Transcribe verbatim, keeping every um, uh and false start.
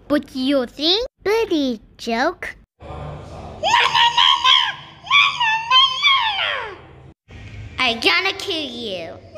But you think? Buddy joke. I'm gonna kill you.